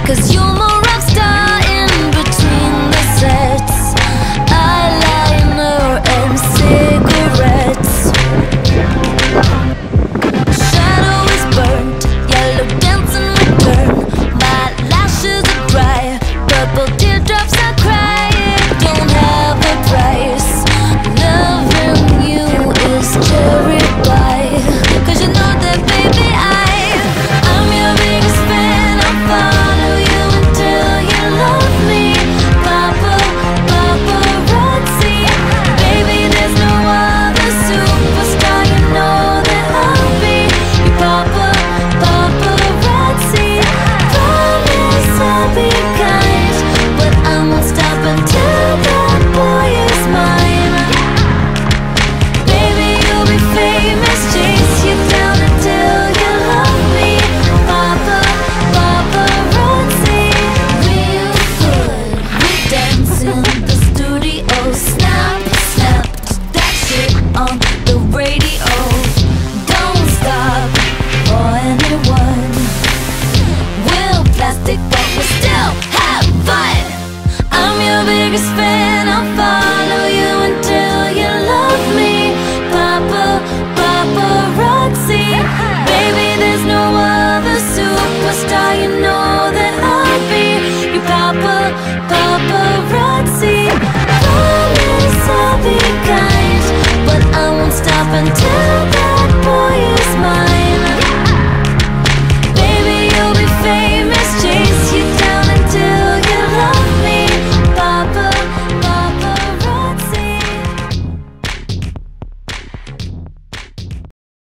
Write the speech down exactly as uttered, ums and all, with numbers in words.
'cause you're my rock star in between the sets. Eyeliner and cigarettes. Shadow is burnt, yellow dancing return. My lashes are dry, purple teardrops I cry. It don't have a price. Loving you is cherry pie. 'Cause you know that baby I, I'm your biggest fan. I'll follow you until you love me. Papa, paparazzi. Baby, there's no other superstar. You know that I'll be your papa, paparazzi. Promise I'll be kind, but I won't stop until that boy is mine. Baby, you'll be famous, chase you down until you love me. Papa, paparazzi. Real good, we dance in the studio. Snap, snap, that shit on the radio. Don't stop for anyone. We're plastic, but we still have fun. I'm your biggest fan.